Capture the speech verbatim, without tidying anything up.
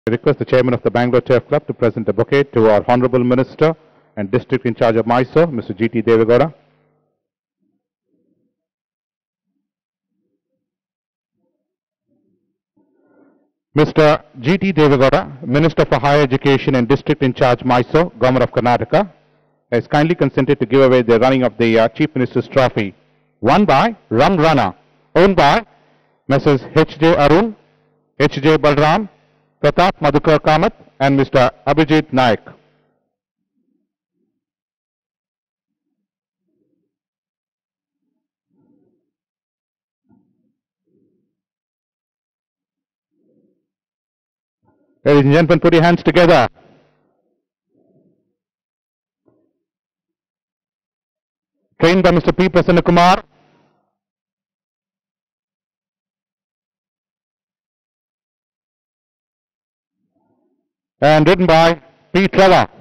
I request the Chairman of the Bangalore Turf Club to present a bouquet to our Honorable Minister and District in charge of Mysore, Mister G T Devagowda. Mister G T Devagowda, Minister for Higher Education and District in charge Mysore, Government of Karnataka, has kindly consented to give away the running of the uh, Chief Minister's Trophy, won by Rum Runner, owned by Messrs H J Arun, H J Balram, Pratap Madhukar Kamath and Mister Abhijit Naik. Ladies and gentlemen, put your hands together. Trained by Mister P Prasanna Kumar. And ridden by P Trevor.